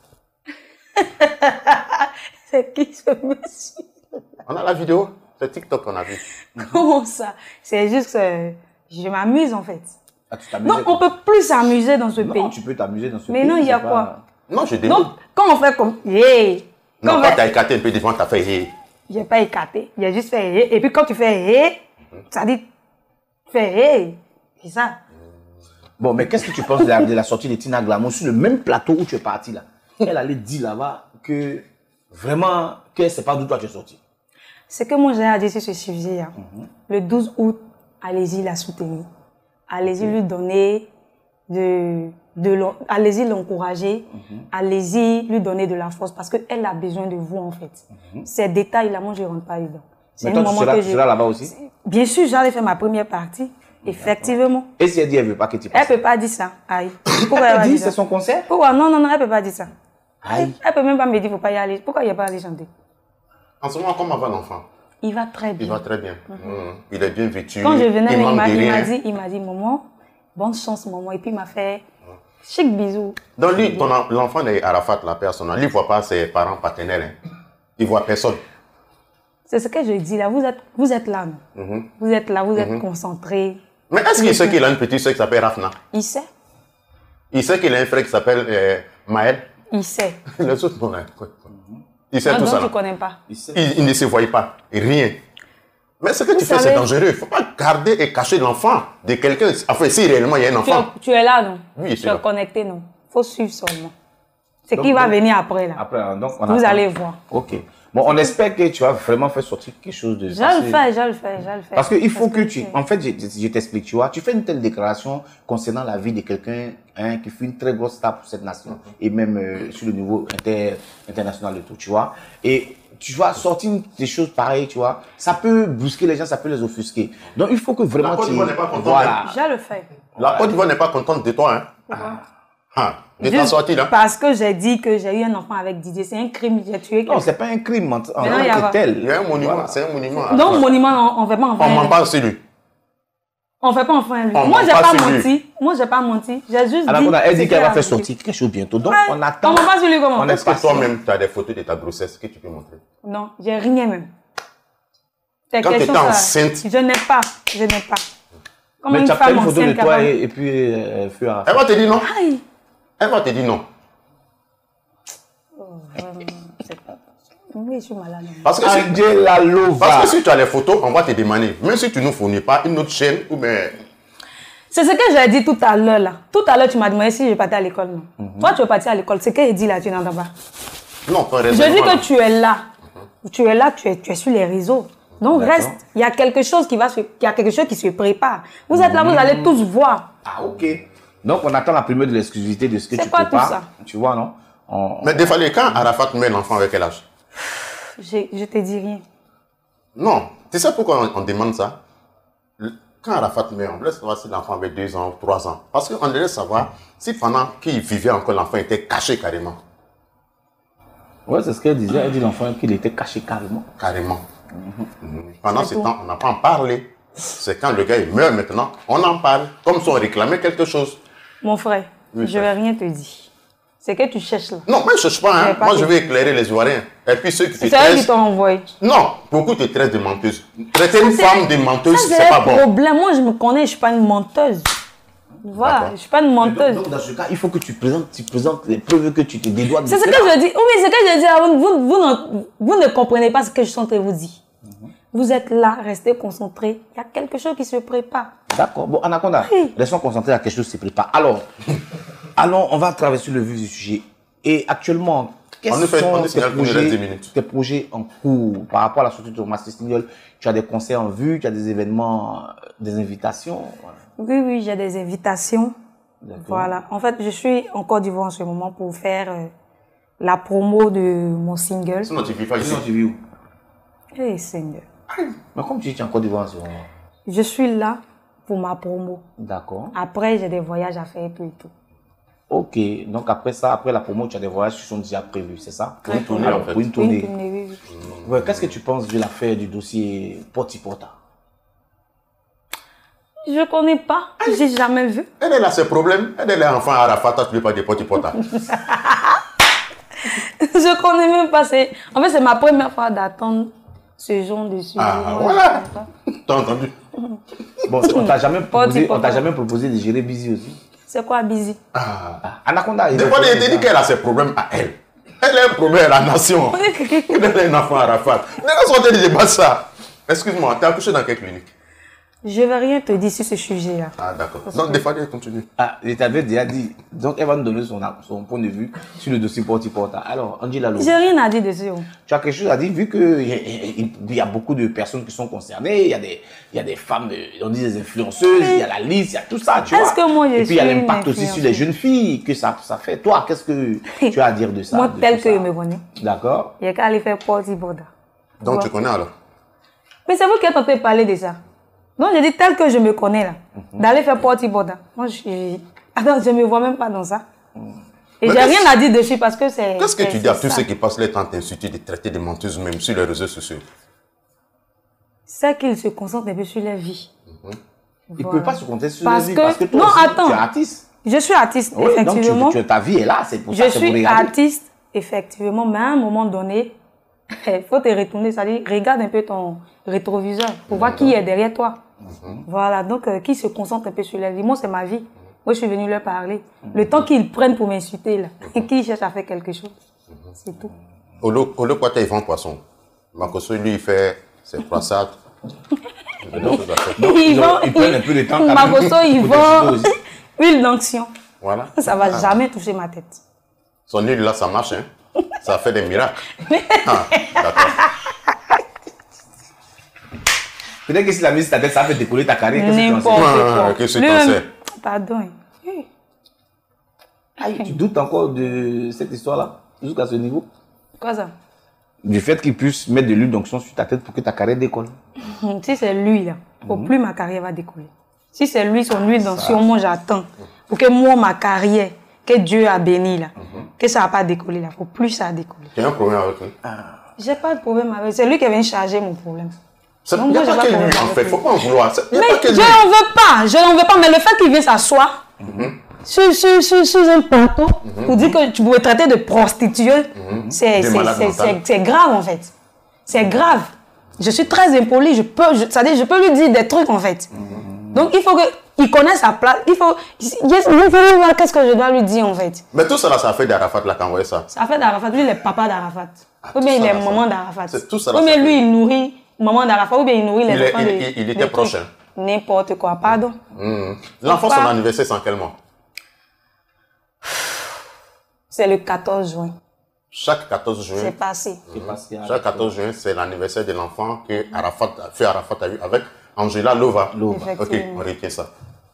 C'est qui ce monsieur? On a la vidéo, c'est TikTok qu'on a vu. Comment ça? C'est juste que je m'amuse en fait. Ah, tu t'amuses. Non, on peut plus s'amuser dans ce Non, pays. tu peux t'amuser dans ce Mais pays. non, il y a c'est quoi? pas- Non, je demande. Donc, quand on fait comme. Hey! Quand Non, on quand fait- tu as écarté un peu devant, tu as fait hey. J'ai pas écarté. Il a juste fait hey. Et puis quand tu fais hey, ça dit. Tu fais hey. C'est ça. Bon, mais qu'est-ce que tu penses de la, de la sortie de Tina Glamour sur le même plateau où tu es parti là? Elle allait dire là-bas que vraiment, que c'est pas d'où toi tu es sorti. Ce que moi j'ai à dire sur ce sujet, hein. Le douze août, allez-y la soutenir. Allez-y lui donner de, de l'en- allez-y l'encourager. Allez-y lui donner de la force parce qu'elle a besoin de vous en fait. Ces détails-là, moi je ne rentre pas dedans. C'est Mais toi, un tu moment seras, que tu je- seras là-bas aussi? Bien sûr, j'allais faire ma première partie. Effectivement. Et si elle dit elle veut pas que tu Elle passes? peut pas dire ça. Aïe. Pourquoi elle Elle va dit dire c'est ça? son concert? Pourquoi? Non, non, non, elle peut pas dire ça. Aïe. Elle peut même pas me dire, faut pas y aller. Pourquoi il n'y a pas allé chanter? En ce moment, comment va l'enfant? Il va très Il bien. va très bien. Mm. Il est bien vêtu. Quand je venais, il il manque m'a de il m'a rien. dit, il m'a dit, maman, bonne chance, maman. Et puis il m'a fait chic bisous. Donc lui, ton en- l'enfant de Arafat, la personne, lui, il ne voit pas ses parents paternels. Hein. Il ne voit personne. C'est ce que je dis là. Vous êtes, vous êtes là, non? Mhm. Vous êtes là, vous êtes concentrés. Mais est-ce qu'il sait qu'il a une petite soeur qui s'appelle Rafna? Il sait. Il sait qu'il a un frère qui s'appelle euh, Maël? Il sait. Les autres, non. Hein. Il sait Non, tout donc ça. tu là. ne connais pas. Il sait. Il, il ne se voit pas. Rien. Mais ce que Vous tu fais, c'est savez- dangereux. Il ne faut pas garder et cacher l'enfant de quelqu'un. Enfin, si réellement il y a un Tu enfant. es, tu es là, non? Oui, je suis Tu es là. connecté, non? Il faut suivre seulement. C'est Donc- qui va donc- venir après là. Après, hein, donc, on Vous attend. allez voir. Ok. Bon, on espère que tu vas vraiment faire sortir quelque chose de Je ça. le fais, je le fais, je le fais. Parce qu'il faut Parce que tu... En fait, je, je t'explique, tu vois. Tu fais une telle déclaration concernant la vie de quelqu'un hein, qui fut une très grosse star pour cette nation. Et même euh, sur le niveau inter, international et tout, tu vois. Et tu vois, sortir des choses pareilles, tu vois, ça peut brusquer les gens, ça peut les offusquer. Donc, il faut que vraiment La Côte tu... d'Ivoire n'est pas contente, Voilà. Je le fais. La Côte d'Ivoire n'est pas contente de toi. Hein. Pourquoi? Ah, de ta Juste sortie là. Parce que j'ai dit que j'ai eu un enfant avec Didier. C'est un crime, j'ai tué Non, quelqu'un. c'est pas un crime en, en Mais non, tant il y a que pas. tel. Il y a un monument. Voilà. C'est un monument. à Donc, toi. monument, on ne fait pas enfin. On m'en parle sur lui. On fait pas enfin lui. On Moi, ment j'ai pas pas sur lui. menti. Moi, j'ai pas menti. J'ai juste Alors, dit. on a, elle ce dit qu'elle qu'elle va a faire dit. sortir quelque chose bientôt. Donc, Ouais. on attend. On m'a pas sur lui comment? On Est-ce que espère. toi-même, tu as des photos de ta grossesse que tu peux montrer? Non, j'ai rien même. C'est Quand quelque tu étais chose, enceinte. Je n'ai pas. Je n'ai pas. Comment Mais une tu as pris femme une photo de enceinte toi capable- et, et puis euh, feu à Elle va te dire non. Aïe. Elle va te dire non. Oh, vraiment, c'est pas possible. Oui, je suis malade. Parce que, si, Angela Lova. parce que si tu as les photos, on va te demander. Même si tu ne nous fournis pas une autre chaîne ou bien. C'est ce que j'ai dit tout à l'heure là. Tout à l'heure, tu m'as demandé si je partais à l'école. Non. Toi, tu veux partir à l'école. C'est ce que j'ai dit là, tu n'entends pas. Non, ton Je raisonnement, dis là. que tu es là. Tu es là, tu es, tu es sur les réseaux. Donc D'accord. reste, il y a quelque chose qui va se, il y a quelque chose qui se prépare. Vous êtes là, vous allez tous voir. Ah, ok. Donc, on attend la primeur de l'exclusivité de ce que C'est tu quoi tout prépares. ça? Tu vois, non? On- Mais des fois, quand Arafat met l'enfant avec quel âge? Je, je te dis rien. Non. Tu sais pourquoi on, on demande ça? Le- Quand Arafat met, on laisse savoir si l'enfant avait deux ans ou trois ans. Parce qu'on devait savoir si pendant qu'il vivait encore, l'enfant était caché carrément. Ouais, c'est ce qu'elle disait. Elle dit l'enfant qu'il était caché carrément. Carrément. Mhm. Pendant C'est ce tout. temps, on n'a pas en parlé. C'est quand le gars il meurt maintenant, on en parle. Comme si on réclamait quelque chose. Mon frère, Oui, je frère. vais rien te dire. C'est que tu cherches là. Non, moi je ne cherche pas. Hein. Mais pas Moi que- je vais éclairer les Ivoiriens. Et puis ceux qui te C'est eux qui traitent. t'ont envoyé. Non, beaucoup te traitent de menteuse. Traiter une c'est- femme de menteuse, Ça, c'est pas le bon. problème. Moi, je me connais, je suis pas une menteuse. Voilà, D'accord. je suis pas une Donc, menteuse. donc, dans ce cas, il faut que tu présentes, tu présentes les preuves que tu te dédouanes. de C'est ce que cela. je dis. Oui, c'est ce que je dis. à Vous, vous, vous, ne, vous ne comprenez pas ce que je suis en train de vous dire. Vous êtes là, restez concentrés. Il y a quelque chose qui se prépare. D'accord. Bon, Anaconda, oui. Restons concentrés à quelque chose qui se prépare. Alors, allons, on va traverser le vif du sujet. Et actuellement, quels sont fait, tes, projets, tes projets en cours par rapport à la sortie de ton master single? Tu as des concerts en vue, tu as des événements, des invitations? Oui, oui, j'ai des invitations. Voilà. En fait, je suis en Côte d'Ivoire en ce moment pour faire euh, la promo de mon single. Sinon, tu vis pas ici. Sinon, tu vis où? Eh, Seigneur. Mais comme tu dis, tu es en Côte d'Ivoire en ce moment. Je suis là pour ma promo. D'accord. Après, j'ai des voyages à faire et tout et tout. Ok. Donc, après ça, après la promo, tu as des voyages qui sont déjà prévus, c'est ça? Pour une tournée, en fait. Pour une tournée. Pour une tournée, oui, oui. Mmh. Ouais, qu'est-ce que tu penses de l'affaire du dossier Porti Porta? Je connais pas. J'ai jamais vu. Elle, elle a ses problèmes. Elle, elle est enfant à Arafat, tu lui parles de Porti Porta. Je connais même pas. En fait, c'est ma première fois d'attendre ce genre de sujet. Ah, voilà. T'as entendu? Bon, on t'a jamais proposé, on t'a jamais proposé de gérer Busy aussi? C'est quoi Busy? Ah. Ah. Anaconda. Des fois, il dit qu'elle a ses problèmes à elle. Elle a un problème à la nation. Elle est un enfant à Arafat. Mais quand on te dit de ça, excuse-moi, t'es accouché dans quelle clinique? Je ne vais rien te dire sur ce sujet-là. Ah, d'accord. Donc, des fois, elle continue. Ah, je t'avais déjà dit. Donc, elle va nous donner son, son point de vue sur le dossier Porti Porta. Alors, Angela Louva. J'ai rien à dire dessus. Tu as quelque chose à dire, vu qu'il y, y, y a beaucoup de personnes qui sont concernées, il y a des, il y a des femmes, on dit des influenceuses, il y a la liste, il y a tout ça, tu vois. Est-ce que moi, je Et puis, il y a l'impact aussi sur les jeunes filles que ça, ça fait. Toi, qu'est-ce que tu as à dire de ça? Moi, tel que je me connais. D'accord. Il n'y a qu'à aller faire Porti Porta. Donc, ouais. Tu connais alors? Mais c'est vous qui êtes en train de parler de ça. Donc, je dis tel que je me connais là, mm-hmm. d'aller faire Porti Porta. Moi, je, attends, je me vois même pas dans ça. Mm. Et j'ai rien à dire dessus parce que c'est. Qu'est-ce que tu dis à tous ceux qui passent leur temps à t'insulter, de traiter de menteuses même sur les réseaux sociaux? C'est qu'ils se concentrent un peu sur leur vie. Mm-hmm. Voilà. Ils ne peuvent pas se concentrer sur parce leur vie que... parce que toi non, aussi, attends. tu es artiste. Je suis artiste, oui, effectivement. Donc tu, tu, ta vie est là, c'est pour je ça que suis artiste, effectivement, mais à un moment donné, il faut te retourner, c'est-à-dire regarde un peu ton rétroviseur pour voir qui est derrière toi. Mm-hmm. Voilà, donc euh, qui se concentre un peu sur la vie. Moi, c'est ma vie. Moi, je suis venue leur parler. Mm-hmm. Le temps qu'ils prennent pour m'insulter, là, et qu'ils cherchent à faire quelque chose, mm-hmm. c'est tout. Au lieu quoi, ils vendent poisson. Makoso, lui, il fait ses croissades. Donc, ils, vont, ils prennent un peu de temps. Makoso, il vend huile d'onction. Voilà. Ça ne va ah. jamais toucher ma tête. Son huile, là, ça marche, hein. Ça fait des miracles. Ah, d'accord. Peut-être que si la mise ta tête, ça fait décoller ta carrière. N'importe quoi. Qu'est-ce que tu en sais? Pardon. Aïe, tu doutes encore de cette histoire-là, jusqu'à ce niveau? Quoi ça? Du fait qu'il puisse mettre de l'huile d'onction sur ta tête pour que ta carrière décolle. Si c'est lui, là, pour mm-hmm. plus ma carrière va décoller. Si c'est lui, son huile d'onction, moi j'attends. Pour que moi, ma carrière, que Dieu a béni, là, mm-hmm. que ça n'a pas décollé, là, pour plus ça a décollé. Tu as un problème avec lui? Ah. J'ai pas de problème avec lui. C'est lui qui vient charger mon problème. Il n'y a pas que lui, en fait. Il ne faut pas en vouloir. Mais je n'en veux pas. Je n'en veux pas. Mais le fait qu'il vienne s'asseoir mm-hmm. sur, sur, sur, sur un plateau mm-hmm. pour dire que tu pouvais traiter de prostituée, mm-hmm. c'est grave, en fait. C'est grave. Je suis très impolie. Je peux, je, ça dit, je peux lui dire des trucs, en fait. Mm-hmm. Donc, il faut qu'il connaisse sa place. Il faut... Qu'est-ce que je dois lui dire, en fait? Mais tout ça, là, ça a fait d'Arafat, là, qui a envoyé ça. Ça a fait d'Arafat. Lui, il est papa d'Arafat. Ah, ou bien il est maman d'Arafat. Tout ça, ou bien lui, il nourrit maman d'Arafat. Ou bien il nourrit les il enfants. Est, de, il, il était proche. N'importe quoi. Pardon. Mmh. L'enfant, son anniversaire, c'est en quel mois? C'est le quatorze juin. Chaque quatorze juin. C'est passé. Mmh. passé Chaque quatorze juin, c'est l'anniversaire de l'enfant que Arafat, fait Arafat a eu avec Angela Louva. Louva. Ok, on retient ça.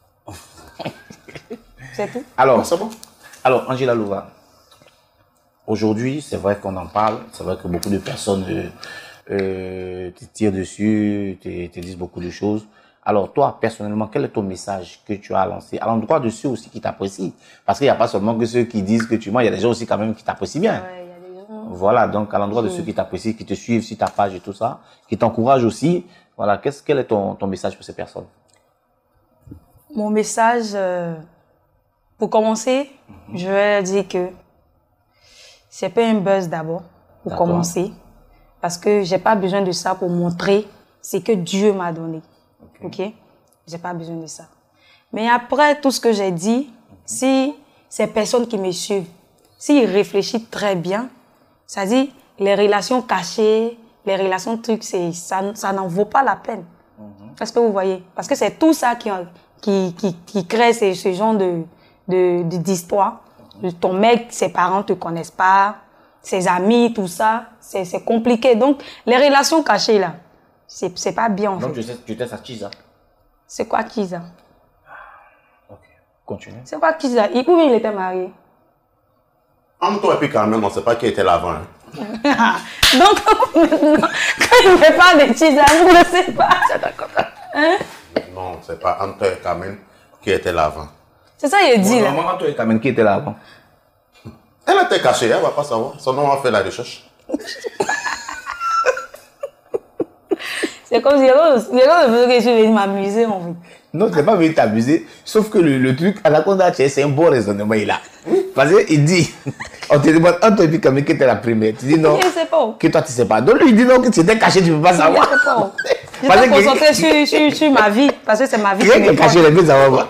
C'est tout. Alors, c'est bon. Alors, Angela Louva, aujourd'hui, c'est vrai qu'on en parle. C'est vrai que beaucoup de personnes euh, euh, te tirent dessus, te, te disent beaucoup de choses. Alors, toi, personnellement, quel est ton message que tu as lancé à l'endroit de ceux aussi qui t'apprécient? Parce qu'il n'y a pas seulement que ceux qui disent que tu mens, il y a des gens aussi quand même qui t'apprécient bien. Ouais, il y a des gens. Voilà, donc à l'endroit de ceux qui t'apprécient, qui te suivent sur ta page et tout ça, qui t'encouragent aussi, voilà, qu'est-ce, quel est ton, ton message pour ces personnes? Mon message, euh, pour commencer, mm-hmm. je vais dire que c'est pas un buzz d'abord, pour commencer, parce que j'ai pas besoin de ça pour montrer ce que Dieu m'a donné. Ok, okay? J'ai pas besoin de ça. Mais après tout ce que j'ai dit, si ces personnes qui me suivent, s'ils réfléchissent très bien, c'est-à-dire les relations cachées, les relations de trucs, ça, ça n'en vaut pas la peine. Mm-hmm. Est-ce que vous voyez? Parce que c'est tout ça qui, qui, qui, qui crée ce, ce genre de, de, de, d'histoire. Ton mec, ses parents ne te connaissent pas, ses amis, tout ça, c'est compliqué. Donc, les relations cachées, là, c'est pas bien, en Donc, fait. Donc, tu étais sa Chiza. C'est quoi Chiza? Ok, continue. C'est quoi Chiza? Il, ou il était marié? Entre toi et puis quand même, on ne sait pas qui était l'avant. Hein. Donc, quand il me parle de Chiza, je ne sais pas. Hein? Non, c'est pas entre toi et Carmen qui était l'avant. C'est ça qu'il dit, bon, là. Maman, toi et Carmen, qui était là avant? Elle était cachée, elle ne va pas savoir. Son nom a fait la recherche. C'est comme si il y a que je suis venu m'amuser, en fait. Non, tu n'es pas venu t'amuser. Sauf que le, le truc, Anaconda, c'est un bon raisonnement, il a. Parce qu'il dit, on te demande, entre toi et puis Carmen, qui était la première. Tu dis non. Je ne sais pas. Que toi, tu ne sais pas. Donc lui, il dit non, que tu étais caché, tu ne peux pas savoir. Je ne sais pas. J'étais concentrée sur, sur, sur ma vie, parce que c'est ma vie. Qui est caché, les deux avant.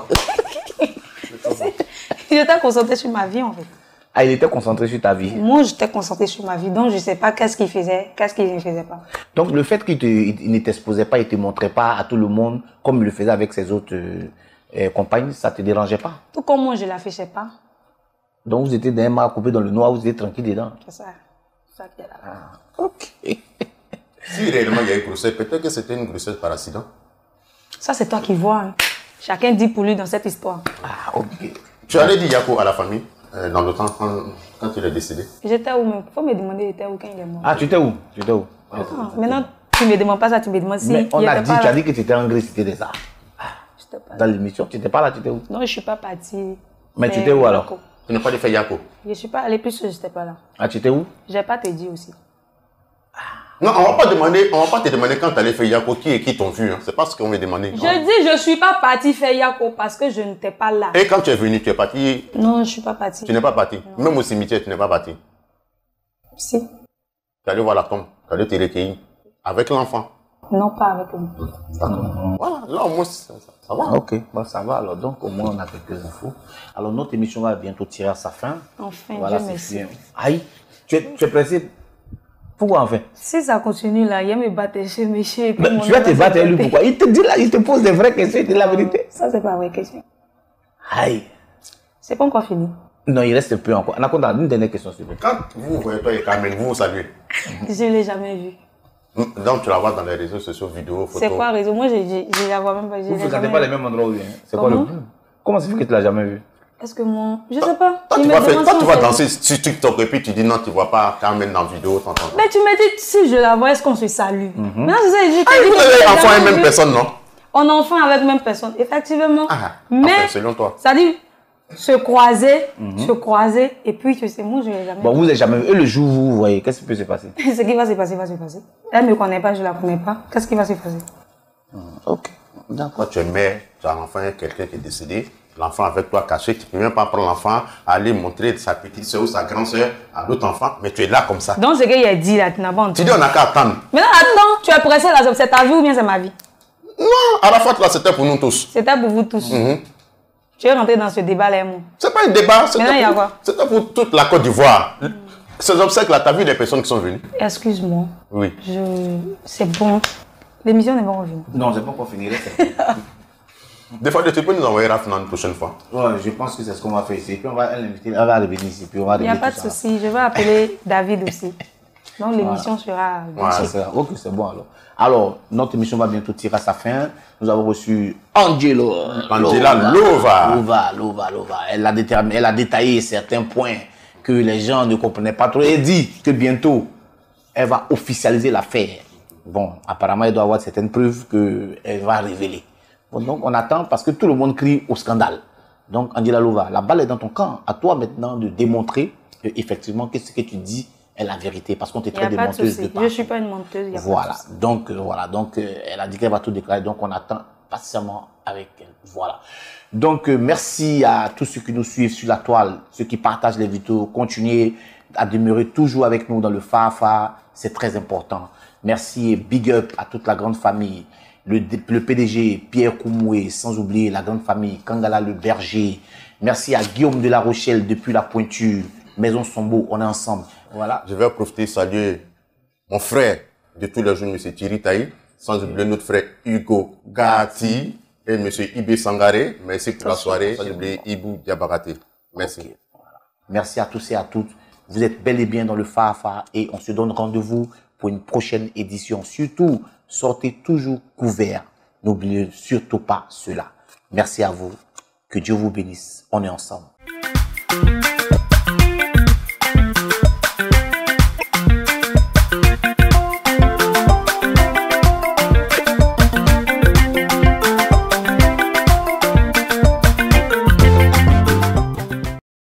J'étais concentrée sur ma vie, en fait. Ah, il était concentré sur ta vie. Moi, j'étais concentrée sur ma vie, donc je ne sais pas qu'est-ce qu'il faisait, qu'est-ce qu'il ne faisait pas. Donc, le fait qu'il il ne t'exposait pas, il ne te montrait pas à tout le monde, comme il le faisait avec ses autres euh, euh, compagnes, ça ne te dérangeait pas? Tout comme moi, je ne l'affichais pas. Donc, vous étiez d'un mât coupé dans le noir, vous étiez tranquille dedans? C'est ça. C'est ça qui est là. Ah, ok. Si réellement il y a eu grossesse, peut-être que c'était une grossesse par accident. Ça, c'est toi qui vois. Hein. Chacun dit pour lui dans cette histoire. Ah, ok. Tu allais dire Yako à la famille, euh, dans le temps, quand, quand il est décédé? J'étais où même? Il faut me demander j'étais où quand il est mort. Ah, tu étais où? Tu étais où? Ah, maintenant, tu ne me demandes pas ça, tu me demandes si. Mais on a dit, tu là. as dit que tu étais en Grèce, c'était des ça. Dans l'émission, tu n'étais pas là, tu étais où? Non, je ne suis pas partie. Mais tu étais où alors? Yako. Tu n'as pas dit fait Yako? Je ne suis pas allée plus que je n'étais pas là. Ah, tu étais où? Je ne vais pas te dire aussi. Non, on ne va pas demander, on va pas te demander quand tu allais faire Yako qui et qui t'ont vu. Hein. C'est pas ce qu'on veut demander. Je dis, je ne suis pas partie faire Yako parce que je n'étais pas là. Et quand tu es venu, tu es parti? Non, je ne suis pas partie. Tu n'es pas parti. Non. Même au cimetière, tu n'es pas parti. Si. Tu es allé voir la tombe, tu es allé te recueillir avec l'enfant. Non, pas avec lui. D'accord. Voilà, là au moins ça, ça va. Ok, bon, ça va alors. Donc, au moins, on a quelques infos. Alors, notre émission va bientôt tirer à sa fin. Enfin, voilà, Dieu merci. Bien. Aïe, tu es, tu es pressé? Pourquoi enfin? Si ça continue là, il va me battre chez monsieur. Ben, tu vas te battre avec lui, pourquoi? Il te dit là, il te pose des vraies questions, il te dit la vérité. Ça, c'est pas une vraie question. Aïe. C'est pas encore fini. Non, il reste peu encore. Anaconda, une dernière question, s'il vous plaît. Quand vous voyez toi et Carmen, vous vous saluez. Je ne l'ai jamais vu. Donc tu la vois dans les réseaux sociaux, vidéos, photos. C'est quoi réseau? Moi, je ne la vois même pas. Vous ne fréquentez pas les mêmes endroits où il est. C'est quoi le problème? Comment ça fait que tu ne l'as jamais vu? Est-ce que moi... Je sais pas. Toi, tu vas, faire, toi, tu vas danser sur TikTok et puis tu dis non, tu ne vois pas Carmen dans la vidéo. Tant, tant, tant. Mais tu me dis, si je la vois, est-ce qu'on se salue? Mm-hmm. Maintenant, c'est ça, je Ah, te dis vous que avez je l'ai enfant et jamais même vu. personne, non? On est enfant avec même personne, effectivement. Ah, mais, enfin, selon toi. ça dit, se croiser, se croiser, et puis tu sais, moi, je ne l'ai jamais Bon, vu. vous n'avez jamais vu. Et le jour où vous voyez, qu'est-ce qui peut se passer? Ce qui va se passer, va se passer. Elle ne me connaît pas, je ne la connais pas. Qu'est-ce qui va se passer? Ok, d'accord. Quand tu es mère, tu as un enfant, quelqu'un qui est décédé, l'enfant avec toi caché, tu ne peux même pas prendre l'enfant, aller montrer sa petite soeur ou sa grande soeur à l'autre enfant, mais tu es là comme ça. Donc, ce qu'il a dit là, tu n'as pas entendu. Tu dis on n'a qu'à attendre. Maintenant, attends, tu es pressé là, c'est ta vie ou bien c'est ma vie? Non, à la fois, là, c'était pour nous tous. C'était pour vous tous. Mm-hmm. Tu es rentré dans ce débat là, moi. C'est pas un débat, Maintenant, il y a c'était quoi? pour, c'était pour toute la Côte d'Ivoire. Mm. Ces obsèques-là, tu as vu les personnes qui sont venues? Excuse-moi. Oui. Je... C'est bon. L'émission n'est pas revenue. Non, c'est pas encore fini. Des fois, tu peux nous envoyer Rafna une prochaine fois. Ouais, je pense que c'est ce qu'on va faire ici. Puis on va l'inviter, elle va revenir ici. Puis on va Il n'y a pas de souci. Je vais appeler David aussi. Donc l'émission sera... Voilà. Ça, ok, c'est bon alors. Alors, notre émission va bientôt tirer à sa fin. Nous avons reçu Angelo. Angela Lova. Lova, Lova, Lova. Elle a, déterminé, elle a détaillé certains points que les gens ne comprenaient pas trop. Elle dit que bientôt, elle va officialiser l'affaire. Bon, apparemment, elle doit avoir certaines preuves qu'elle va révéler. Bon, donc, on attend parce que tout le monde crie au scandale. Donc, Angela Lova, la balle est dans ton camp. À toi maintenant de démontrer que, effectivement, que ce que tu dis est la vérité. Parce qu'on te traite de menteuse de, de Je ne suis pas une menteuse. Y a voilà. pas de Donc, euh, voilà. Donc, euh, elle a dit qu'elle va tout déclarer. Donc, on attend patiemment avec elle. Voilà. Donc, euh, merci à tous ceux qui nous suivent sur la toile, ceux qui partagent les vidéos. Continuez à demeurer toujours avec nous dans le Fafa. C'est très important. Merci et big up à toute la grande famille. Le, le P D G, Pierre Koumoué, sans oublier la grande famille, Kangala le Berger. Merci à Guillaume de la Rochelle depuis la Pointure. Maison Sombo, on est ensemble. Voilà. Je vais profiter de saluer mon frère, de tous les jours, M. Thierry Taï, sans oublier notre frère Hugo Gatti et M. Ibé Sangaré. Merci pour la soirée, sans oublier Ibou Diabarate. Merci. Okay. Merci à tous et à toutes. Vous êtes bel et bien dans le Fafa et on se donne rendez-vous pour une prochaine édition. Surtout, sortez toujours couverts. N'oubliez surtout pas cela. Merci à vous. Que Dieu vous bénisse. On est ensemble.